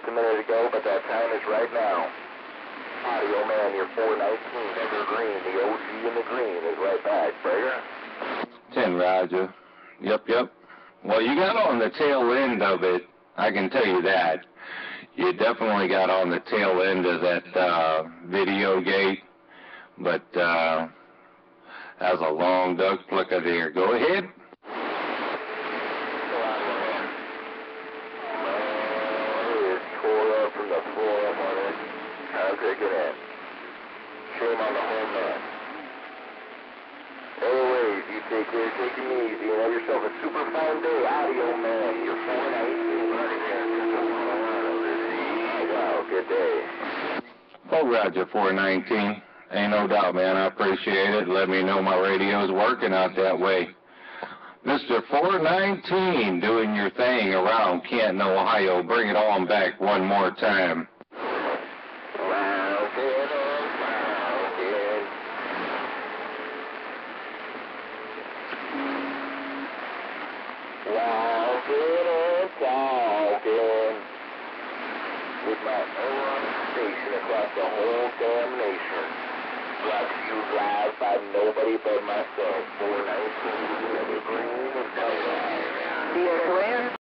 just a minute ago, but that time is right now. Audio Man, your 419, Evergreen, the OG in the green is right back, Prager. 10, Roger. Yep. Well, you got on the tail end of it, I can tell you that. You definitely got on the tail end of that video gate, but that's a long duck flicker there. Go ahead. From the forum on it. I'll take it in. Shame on the whole man. Anyways, you take care, take it easy, and have yourself a super fine day. Audio Man, your 419. Wow, good day. Oh, Roger, 419. Ain't no doubt, man. I appreciate it. Let me know my radio's working out that way. Mr. 419, doing your thing around Canton, Ohio. Bring it on back one more time. Talking with my own station across the whole damn nation. Brought to you live by nobody but myself. 419 Evergreen.